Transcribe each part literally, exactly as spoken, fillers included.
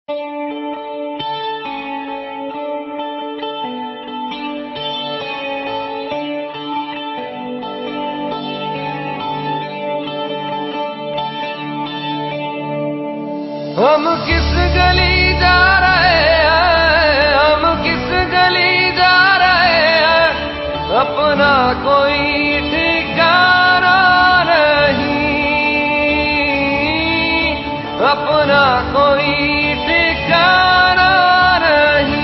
हम किस गली जा रहे हैं, हम किस गली जा रहे हैं, अपना कोई ठिकाना नहीं, अपना कोई ठिकाना नहीं।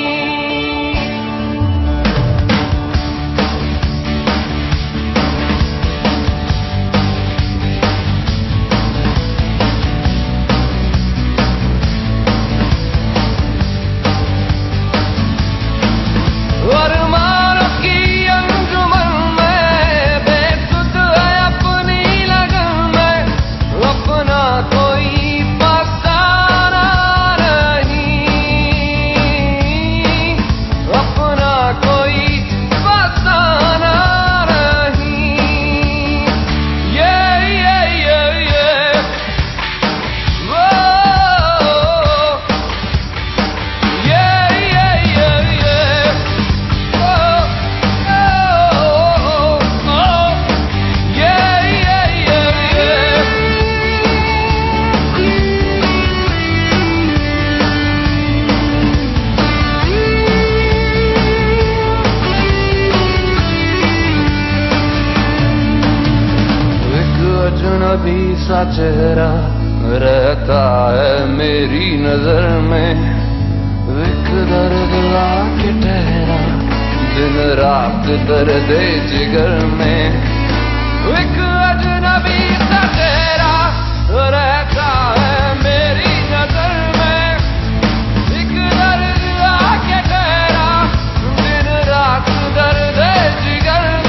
अजनबी सा चेहरा रहता है मेरी नजर में, विक दर्द लाके ठहरा दिन रात दर्द जिगर में। विक अजनबी सा चेहरा रहता है मेरी नजर में, विक दर्द लाके ठहरा दिन रात दर्द जिगर में।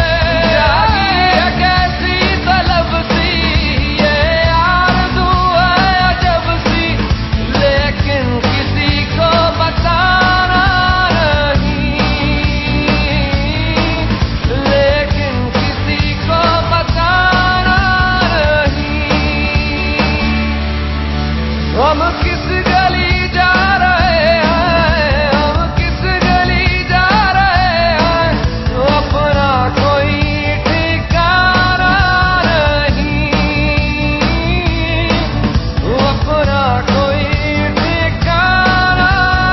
हम किस गली जा रहे हैं, हम किस गली जा रहे हैं, अपना कोई ठिकाना नहीं, अपना कोई ठिकाना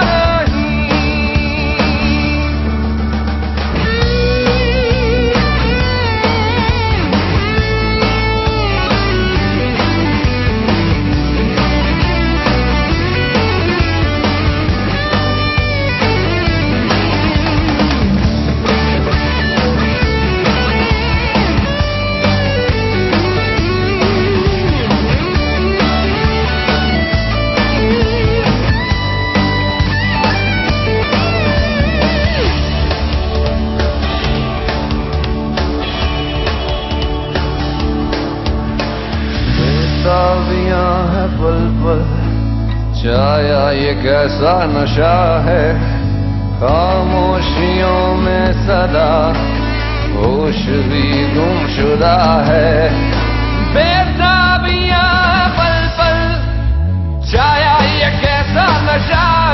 है पल पल छाया ये कैसा नशा है, खामोशियों में सदा होश भी गुमशुदा है। बेताबियां पल पल छाया ये कैसा नशा